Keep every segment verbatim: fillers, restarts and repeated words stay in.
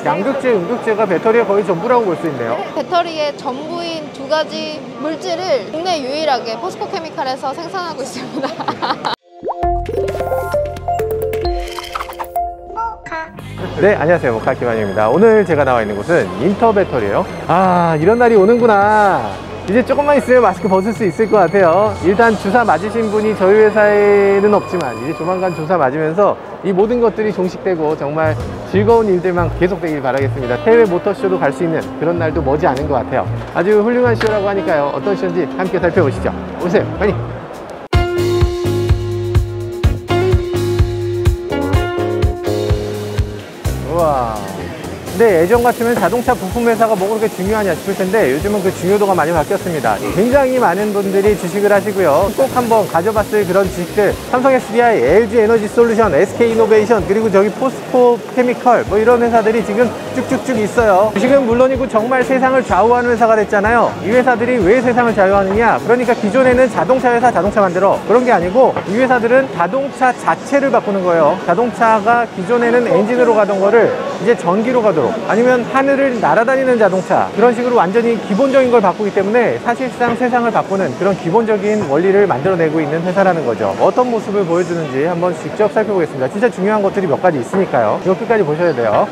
양극재, 음극재가 배터리의 거의 전부라고 볼 수 있네요. 배터리의 전부인 두 가지 물질을 국내 유일하게 포스코 케미칼에서 생산하고 있습니다. 네, 안녕하세요. 모카 김한입니다. 오늘 제가 나와 있는 곳은 인터배터리예요. 아, 이런 날이 오는구나. 이제 조금만 있으면 마스크 벗을 수 있을 것 같아요. 일단 주사 맞으신 분이 저희 회사에는 없지만 이제 조만간 주사 맞으면서 이 모든 것들이 종식되고 정말 즐거운 일들만 계속되길 바라겠습니다. 해외 모터쇼도 갈 수 있는 그런 날도 머지 않은 것 같아요. 아주 훌륭한 쇼라고 하니까요. 어떤 쇼인지 함께 살펴보시죠. 오세요, 빨리. 우와. 근데 예전 같으면 자동차 부품 회사가 뭐가 그렇게 중요하냐 싶을 텐데 요즘은 그 중요도가 많이 바뀌었습니다. 굉장히 많은 분들이 주식을 하시고요. 꼭 한번 가져봤을 그런 지식들, 삼성 에스디아이, 엘지 에너지 솔루션, 에스케이 이노베이션, 그리고 저기 포스코 케미컬 뭐 이런 회사들이 지금 쭉쭉쭉 있어요. 주식은 물론이고 정말 세상을 좌우하는 회사가 됐잖아요. 이 회사들이 왜 세상을 좌우하느냐? 그러니까 기존에는 자동차 회사 자동차 만들어, 그런 게 아니고 이 회사들은 자동차 자체를 바꾸는 거예요. 자동차가 기존에는 엔진으로 가던 거를 이제 전기로 가도록, 아니면 하늘을 날아다니는 자동차, 그런 식으로 완전히 기본적인 걸 바꾸기 때문에 사실상 세상을 바꾸는 그런 기본적인 원리를 만들어내고 있는 회사라는 거죠. 어떤 모습을 보여주는지 한번 직접 살펴보겠습니다. 진짜 중요한 것들이 몇 가지 있으니까요. 이거 끝까지 보셔야 돼요.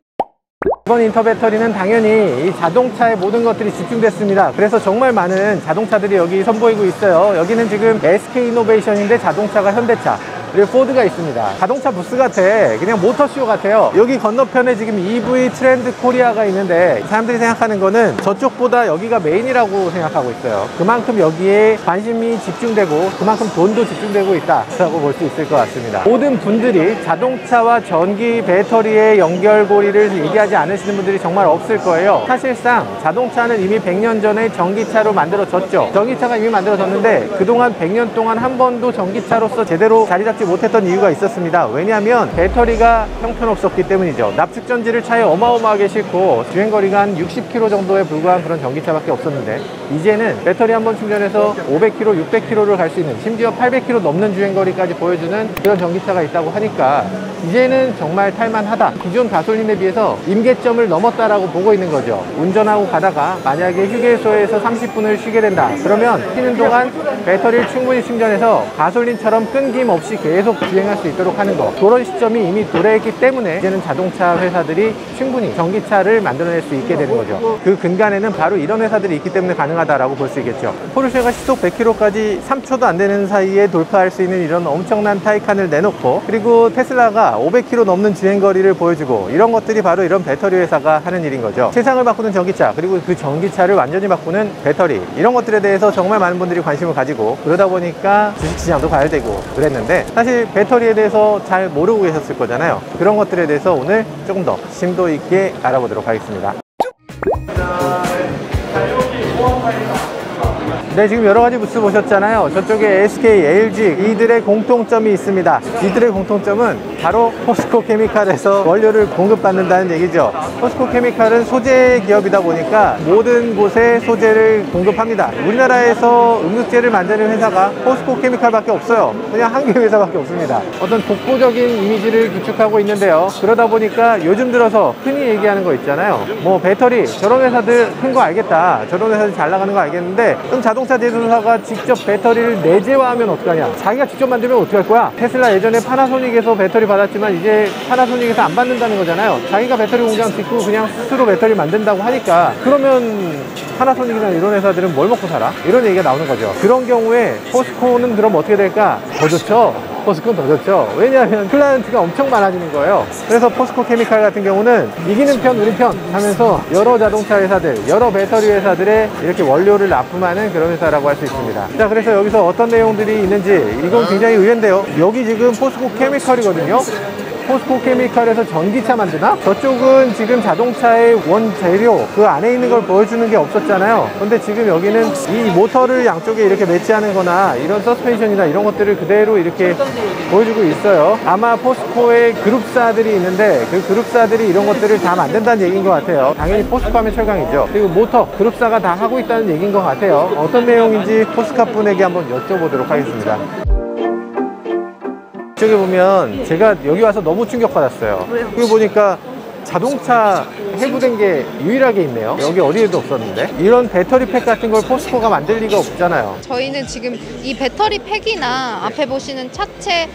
이번 인터배터리는 당연히 이 자동차의 모든 것들이 집중됐습니다. 그래서 정말 많은 자동차들이 여기 선보이고 있어요. 여기는 지금 에스케이 이노베이션인데 자동차가 현대차, 그리고 포드가 있습니다. 자동차 부스 같아. 그냥 모터쇼 같아요. 여기 건너편에 지금 이브이 트렌드 코리아가 있는데 사람들이 생각하는 거는 저쪽보다 여기가 메인이라고 생각하고 있어요. 그만큼 여기에 관심이 집중되고 그만큼 돈도 집중되고 있다라고 볼 수 있을 것 같습니다. 모든 분들이 자동차와 전기 배터리의 연결고리를 얘기하지 않으시는 분들이 정말 없을 거예요. 사실상 자동차는 이미 백 년 전에 전기차로 만들어졌죠. 전기차가 이미 만들어졌는데 그동안 백 년 동안 한 번도 전기차로서 제대로 자리 잡지 못했던 이유가 있었습니다. 왜냐하면 배터리가 형편없었기 때문이죠. 납축전지를 차에 어마어마하게 싣고 주행거리가 한 육십 킬로미터 정도에 불과한 그런 전기차밖에 없었는데 이제는 배터리 한 번 충전해서 오백 킬로미터, 육백 킬로미터를 갈 수 있는, 심지어 팔백 킬로미터 넘는 주행거리까지 보여주는 그런 전기차가 있다고 하니까 이제는 정말 탈만하다. 기존 가솔린에 비해서 임계점을 넘었다라고 보고 있는 거죠. 운전하고 가다가 만약에 휴게소에서 삼십 분을 쉬게 된다. 그러면 쉬는 동안 배터리를 충분히 충전해서 가솔린처럼 끊김없이 계속 주행할 수 있도록 하는 거, 그런 시점이 이미 도래했기 때문에 이제는 자동차 회사들이 충분히 전기차를 만들어낼 수 있게 되는 거죠. 그 근간에는 바로 이런 회사들이 있기 때문에 가능하다라고 볼 수 있겠죠. 포르쉐가 시속 백 킬로미터까지 삼 초도 안 되는 사이에 돌파할 수 있는 이런 엄청난 타이칸을 내놓고, 그리고 테슬라가 오백 킬로미터 넘는 주행거리를 보여주고, 이런 것들이 바로 이런 배터리 회사가 하는 일인 거죠. 세상을 바꾸는 전기차, 그리고 그 전기차를 완전히 바꾸는 배터리, 이런 것들에 대해서 정말 많은 분들이 관심을 가지고, 그러다 보니까 주식시장도 가열되고 그랬는데 사실 배터리에 대해서 잘 모르고 계셨을 거잖아요. 그런 것들에 대해서 오늘 조금 더 심도 있게 알아보도록 하겠습니다. 네, 지금 여러 가지 부스 보셨잖아요. 저쪽에 에스케이, 엘지, 이들의 공통점이 있습니다. 이들의 공통점은 바로 포스코 케미칼에서 원료를 공급받는다는 얘기죠. 포스코 케미칼은 소재 기업이다 보니까 모든 곳에 소재를 공급합니다. 우리나라에서 음극재를 만드는 회사가 포스코 케미칼밖에 없어요. 그냥 한 개 회사밖에 없습니다. 어떤 독보적인 이미지를 구축하고 있는데요. 그러다 보니까 요즘 들어서 흔히 얘기하는 거 있잖아요. 뭐 배터리, 저런 회사들 큰 거 알겠다, 저런 회사들 잘 나가는 거 알겠는데, 그럼 자동차 자동차 제조사가 직접 배터리를 내재화하면 어떡하냐? 자기가 직접 만들면 어떡할 거야? 테슬라 예전에 파나소닉에서 배터리 받았지만 이제 파나소닉에서 안 받는다는 거잖아요. 자기가 배터리 공장 짓고 그냥 스스로 배터리 만든다고 하니까, 그러면 파나소닉이나 이런 회사들은 뭘 먹고 살아? 이런 얘기가 나오는 거죠. 그런 경우에 포스코는 그럼 어떻게 될까? 더 좋죠? 포스코는 더 좋죠. 왜냐하면 클라이언트가 엄청 많아지는 거예요. 그래서 포스코 케미칼 같은 경우는 이기는 편 우리 편 하면서 여러 자동차 회사들, 여러 배터리 회사들의 이렇게 원료를 납품하는 그런 회사라고 할 수 있습니다. 자, 그래서 여기서 어떤 내용들이 있는지, 이건 굉장히 의외인데요. 여기 지금 포스코 케미칼이거든요. 포스코 케미칼에서 전기차 만드나? 저쪽은 지금 자동차의 원재료, 그 안에 있는 걸 보여주는 게 없었잖아요. 근데 지금 여기는 이 모터를 양쪽에 이렇게 매치하는 거나 이런 서스펜션이나 이런 것들을 그대로 이렇게 보여주고 있어요. 아마 포스코의 그룹사들이 있는데 그 그룹사들이 이런 것들을 다 만든다는 얘기인 것 같아요. 당연히 포스코 하면 철강이죠. 그리고 모터, 그룹사가 다 하고 있다는 얘기인 것 같아요. 어떤 내용인지 포스카 분에게 한번 여쭤보도록 하겠습니다. 이쪽에 보면 제가 여기 와서 너무 충격받았어요. 왜요? 여기 보니까 자동차 해부된 게 유일하게 있네요. 여기 어디에도 없었는데. 이런 배터리 팩 같은 걸 포스코가 만들 리가 없잖아요. 저희는 지금 이 배터리 팩이나 앞에 보시는 차체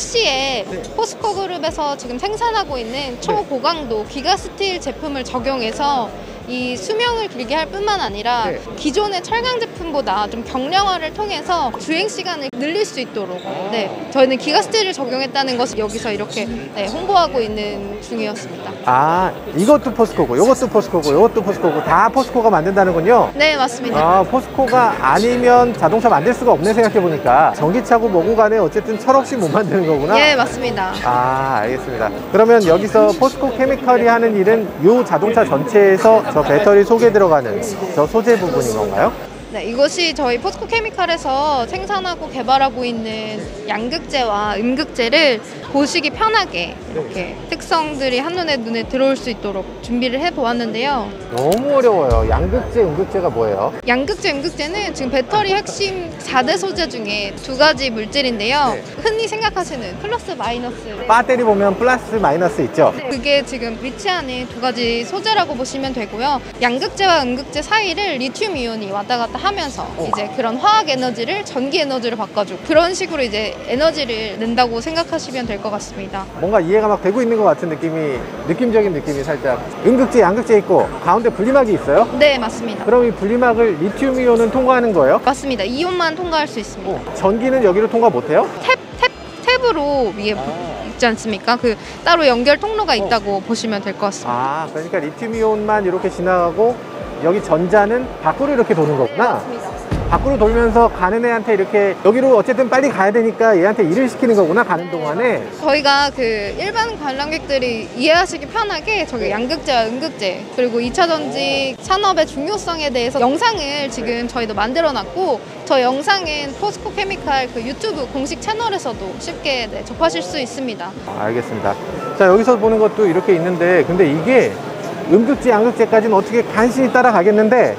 샤시에 네. 포스코 그룹에서 지금 생산하고 있는 초고강도 기가스틸 제품을 적용해서 이 수명을 길게 할 뿐만 아니라 네. 기존의 철강 제품보다 좀 경량화를 통해서 주행 시간을 늘릴 수 있도록 네, 저희는 기가스틸을 적용했다는 것을 여기서 이렇게 네, 홍보하고 있는 중이었습니다. 아, 이것도 포스코고, 이것도 포스코고, 이것도 포스코고, 다 포스코가 만든다는군요. 네, 맞습니다. 아, 포스코가 아니면 자동차 만들 수가 없네 생각해보니까. 전기차고 뭐고 간에 어쨌든 철없이 못 만드는 거구나. 네, 맞습니다. 아, 알겠습니다. 그러면 여기서 포스코 케미컬이 하는 일은 이 자동차 전체에서 저 배터리 속에 들어가는 저 소재 부분인 건가요? 네, 이것이 저희 포스코 케미칼에서 생산하고 개발하고 있는 양극재와 음극재를 보시기 편하게 이렇게 특성들이 한눈에 눈에 들어올 수 있도록 준비를 해보았는데요. 너무 어려워요. 양극재, 음극재가 뭐예요? 양극재, 음극재는 지금 배터리 핵심 사 대 소재 중에 두 가지 물질인데요. 네. 흔히 생각하시는 플러스 마이너스. 배터리 보면 플러스 마이너스 있죠? 그게 지금 위치하는 두 가지 소재라고 보시면 되고요. 양극재와 음극재 사이를 리튬 이온이 왔다 갔다 하면서 어. 이제 그런 화학 에너지를 전기 에너지로 바꿔주고 그런 식으로 이제 에너지를 낸다고 생각하시면 될 것 같습니다. 뭔가 이해가 막 되고 있는 것 같은 느낌이, 느낌적인 느낌이 살짝. 음극재, 양극재 있고 가운데 분리막이 있어요? 네, 맞습니다. 그럼 이 분리막을 리튬 이온은 통과하는 거예요? 맞습니다. 이온만 통과할 수 있습니다. 어, 전기는 여기로 통과 못해요? 탭, 탭, 탭으로 위에 아. 있지 않습니까? 그 따로 연결 통로가 있다고 보시면 될 것 같습니다. 아, 그러니까 리튬 이온만 이렇게 지나가고 여기 전자는 밖으로 이렇게 도는 거구나. 맞습니다. 밖으로 돌면서 가는 애한테 이렇게 여기로 어쨌든 빨리 가야 되니까 얘한테 일을 시키는 거구나, 가는 동안에. 저희가 그 일반 관람객들이 이해하시기 편하게 저기 양극재와 음극재 그리고 이 차 전지 산업의 중요성에 대해서 영상을 지금 저희도 만들어 놨고 저 영상은 포스코 케미칼 그 유튜브 공식 채널에서도 쉽게 네, 접하실 수 있습니다. 아, 알겠습니다. 자, 여기서 보는 것도 이렇게 있는데 근데 이게 음극재, 양극재까지는 어떻게 간신히 따라가겠는데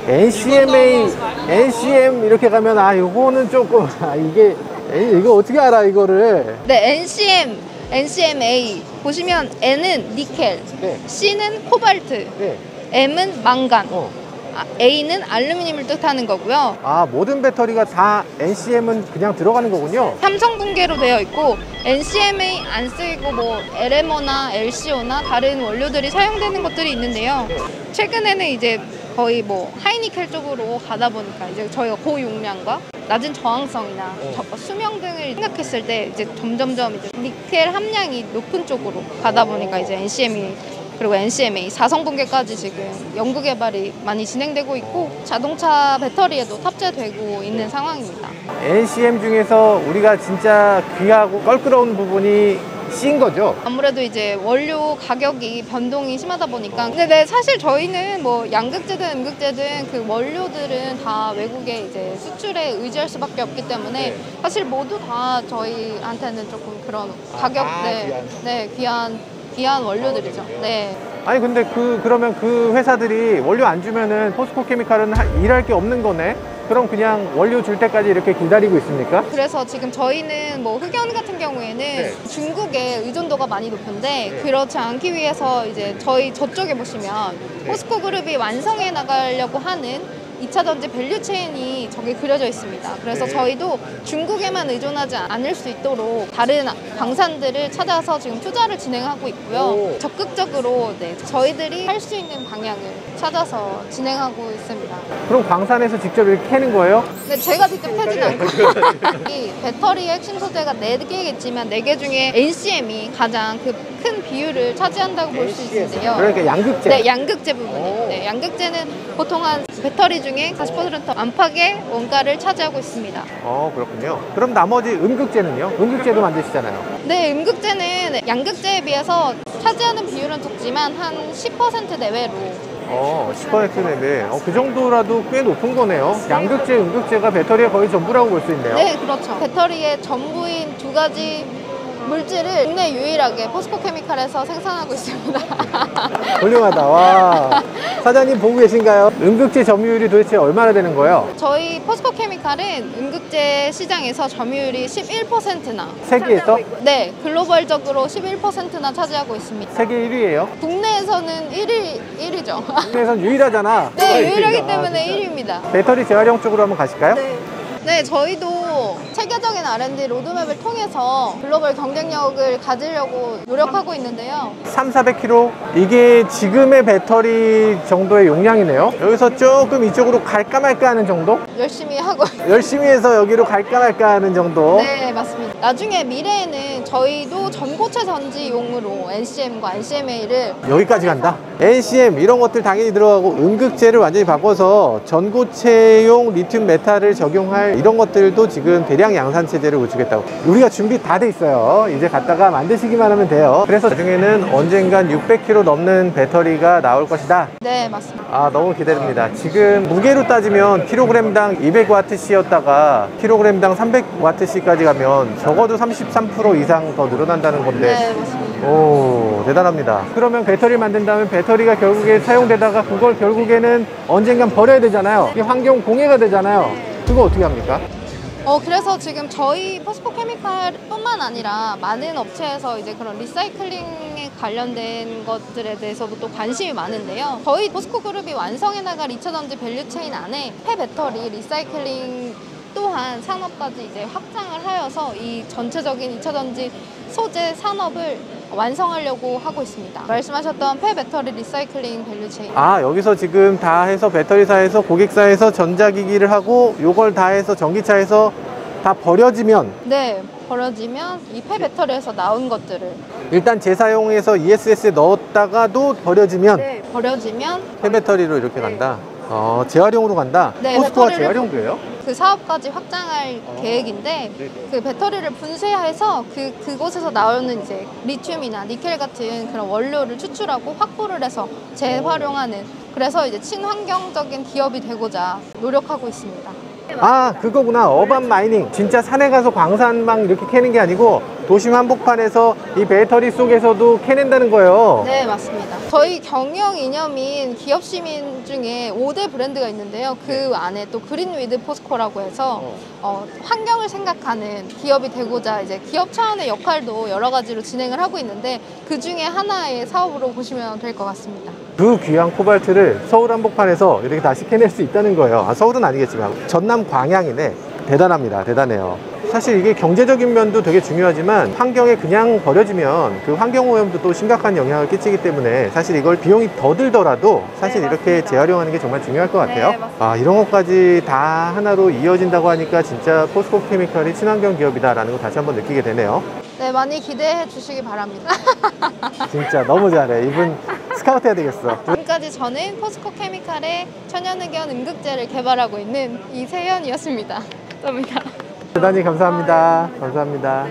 엔씨엠에이, 엔씨엠 이렇게 가면 아 이거는 조금 아 이게 에이, 이거 어떻게 알아 이거를. 네, 엔씨엠, 엔씨엠에이 보시면 N은 니켈, 네. C는 코발트, 네. M은 망간, 어. 아, A는 알루미늄을 뜻하는 거고요. 아, 모든 배터리가 다 엔씨엠은 그냥 들어가는 거군요. 삼성 분계로 되어 있고 엔씨엠에이 안 쓰이고 뭐 엘엠오나 엘씨오나 다른 원료들이 사용되는 것들이 있는데요. 최근에는 이제 거의 뭐 하이니켈 쪽으로 가다 보니까 이제 저희가 고용량과 낮은 저항성이나 저- 수명 등을 생각했을 때 이제 점점점 이제 니켈 함량이 높은 쪽으로 가다 보니까 이제 엔씨엠이 그리고 엔씨엠에이 사성 분계까지 지금 연구 개발이 많이 진행되고 있고 자동차 배터리에도 탑재되고 있는 상황입니다. 엔씨엠 중에서 우리가 진짜 귀하고 껄끄러운 부분이 C인 거죠? 아무래도 이제 원료 가격이 변동이 심하다 보니까 근데 네, 사실 저희는 뭐 양극재든 음극재든 그 원료들은 다 외국에 이제 수출에 의지할 수밖에 없기 때문에 네. 사실 모두 다 저희한테는 조금 그런 아, 가격 다 네, 귀한. 네 귀한 귀한 원료들이죠. 네. 아니 근데 그 그러면 그 회사들이 원료 안 주면은 포스코 케미칼은 하- 일할 게 없는 거네? 그럼 그냥 원료 줄 때까지 이렇게 기다리고 있습니까? 그래서 지금 저희는 뭐 흑연 같은 경우에는 네. 중국의 의존도가 많이 높은데 네. 그렇지 않기 위해서 이제 저희 저쪽에 보시면 네. 포스코 그룹이 완성해 나가려고 하는 이 차 전지 밸류 체인이 저기 그려져 있습니다. 그래서 네. 저희도 중국에만 의존하지 않을 수 있도록 다른 광산들을 찾아서 지금 투자를 진행하고 있고요. 오. 적극적으로 네, 저희들이 할 수 있는 방향을 찾아서 진행하고 있습니다. 그럼 광산에서 직접 이렇게 캐는 거예요? 근데 제가 직접 캐진 않고 이 배터리의 핵심 소재가 네 개겠지만 네 개 중에 엔씨엠이 가장 그 큰 비율을 차지한다고 볼 수 있는데요. 그러니까 양극재. 네, 양극재 부분이에요. 오. 네, 양극재는 보통 한 배터리 중에 사십 퍼센트 안팎의 원가를 차지하고 있습니다. 어, 그렇군요. 그럼 나머지 음극재는요? 음극재도 만드시잖아요. 네, 음극재는 양극재에 비해서 차지하는 비율은 적지만 한 십 퍼센트 내외로 어, 십 퍼센트 내외. 어, 그 정도라도 꽤 높은 거네요. 양극재, 음극재가 배터리의 거의 전부라고 볼 수 있네요. 네, 그렇죠. 배터리의 전부인 두 가지 물질을 국내 유일하게 포스코 케미칼에서 생산하고 있습니다. 훌륭하다. 와. 사장님 보고 계신가요? 음극재 점유율이 도대체 얼마나 되는 거예요? 저희 포스코 케미칼은 음극재 시장에서 점유율이 십일 퍼센트나 세계에서? 네, 글로벌적으로 십일 퍼센트나 차지하고 있습니다. 세계 일 위예요? 국내에서는 일 위, 일 위죠. 국내에선 유일하잖아. 네, 유일하기 때문에 아, 일 위입니다. 배터리 재활용 쪽으로 한번 가실까요? 네. 네, 저희도 체계적인 알 앤 디 로드맵을 통해서 글로벌 경쟁력을 가지려고 노력하고 있는데요. 삼사백 킬로미터? 이게 지금의 배터리 정도의 용량이네요. 여기서 조금 이쪽으로 갈까 말까 하는 정도? 열심히 하고 열심히 해서 여기로 갈까 말까 하는 정도? 네, 맞습니다. 나중에 미래에는 저희도 전고체 전지용으로 엔 씨 엠과 엔 씨 엠 에이를 여기까지 간다? 엔 씨 엠 이런 것들 당연히 들어가고 음극재를 완전히 바꿔서 전고체용 리튬 메탈을 적용할 이런 것들도 지금 대량 양산 체제를 구축했다고. 우리가 준비 다 돼 있어요. 이제 갔다가 만드시기만 하면 돼요. 그래서 나중에는 언젠간 육백 킬로미터 넘는 배터리가 나올 것이다. 네, 맞습니다. 아, 너무 기대됩니다. 지금 무게로 따지면 킬로그램당 이백 와트시였다가 킬로그램당 삼백 와트시까지 가면 적어도 삼십삼 퍼센트 이상 더 늘어난다는 건데. 네, 맞습니다. 오, 대단합니다. 그러면 배터리를 만든다면 배터리가 결국에 사용되다가 그걸 결국에는 언젠간 버려야 되잖아요. 이게 환경 공해가 되잖아요. 그거 어떻게 합니까? 어, 그래서 지금 저희 포스코 케미칼 뿐만 아니라 많은 업체에서 이제 그런 리사이클링에 관련된 것들에 대해서도 또 관심이 많은데요. 저희 포스코 그룹이 완성해 나갈 이 차 전지 밸류체인 안에 폐배터리 리사이클링 또한 산업까지 이제 확장을 하여서 이 전체적인 이 차 전지 소재 산업을 완성하려고 하고 있습니다. 말씀하셨던 폐배터리 리사이클링 밸류체인. 아, 여기서 지금 다 해서 배터리사에서 고객사에서 전자기기를 하고 요걸 다 해서 전기차에서 다 버려지면 네, 버려지면 이 폐배터리에서 나온 것들을 일단 재사용해서 이 에스 에스에 넣었다가도 버려지면 네, 버려지면 폐배터리로 이렇게 간다. 어, 재활용으로 간다. 네, 포스코가 배터리를- 재활용도예요? 그 사업까지 확장할 계획인데 네네. 그 배터리를 분쇄해서 그 그곳에서 나오는 이제 리튬이나 니켈 같은 그런 원료를 추출하고 확보를 해서 재활용하는, 그래서 이제 친환경적인 기업이 되고자 노력하고 있습니다. 아, 그거구나. 어반 마이닝. 진짜 산에 가서 광산막 이렇게 캐는 게 아니고 도심 한복판에서 이 배터리 속에서도 캐낸다는 거예요. 네, 맞습니다. 저희 경영 이념인 기업 시민 중에 오 대 브랜드가 있는데요. 그 안에 또 그린 위드 포스코라고 해서 어, 환경을 생각하는 기업이 되고자 이제 기업 차원의 역할도 여러 가지로 진행을 하고 있는데 그 중에 하나의 사업으로 보시면 될 것 같습니다. 그 귀한 코발트를 서울 한복판에서 이렇게 다시 캐낼 수 있다는 거예요. 아, 서울은 아니겠지만 전남 광양이네. 대단합니다. 대단해요. 사실 이게 경제적인 면도 되게 중요하지만 환경에 그냥 버려지면 그 환경오염도 또 심각한 영향을 끼치기 때문에 사실 이걸 비용이 더 들더라도 사실 네, 이렇게 맞습니다. 재활용하는 게 정말 중요할 것 같아요. 네, 맞습니다. 아, 이런 것까지 다 하나로 이어진다고 하니까 진짜 포스코 케미칼이 친환경 기업이다라는 거 다시 한번 느끼게 되네요. 네, 많이 기대해 주시기 바랍니다. 진짜 너무 잘해. 이분 스카우트 해야 되겠어. 지금까지 저는 포스코 케미칼의 천연의견 음극재를 개발하고 있는 이세연이었습니다. 감사합니다. 대단히 감사합니다. 감사합니다.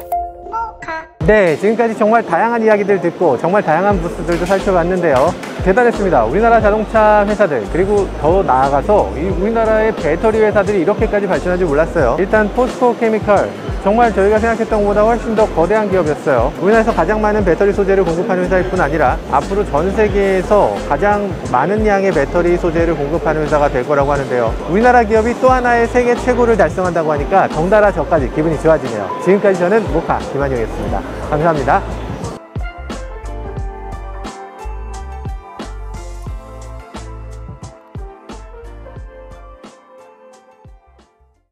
네, 지금까지 정말 다양한 이야기들 듣고 정말 다양한 부스들도 살펴봤는데요. 대단했습니다. 우리나라 자동차 회사들, 그리고 더 나아가서 이 우리나라의 배터리 회사들이 이렇게까지 발전할 줄 몰랐어요. 일단 포스코 케미칼, 정말 저희가 생각했던 것보다 훨씬 더 거대한 기업이었어요. 우리나라에서 가장 많은 배터리 소재를 공급하는 회사일 뿐 아니라 앞으로 전 세계에서 가장 많은 양의 배터리 소재를 공급하는 회사가 될 거라고 하는데요. 우리나라 기업이 또 하나의 세계 최고를 달성한다고 하니까 덩달아 저까지 기분이 좋아지네요. 지금까지 저는 모카 김한용이었습니다. 감사합니다.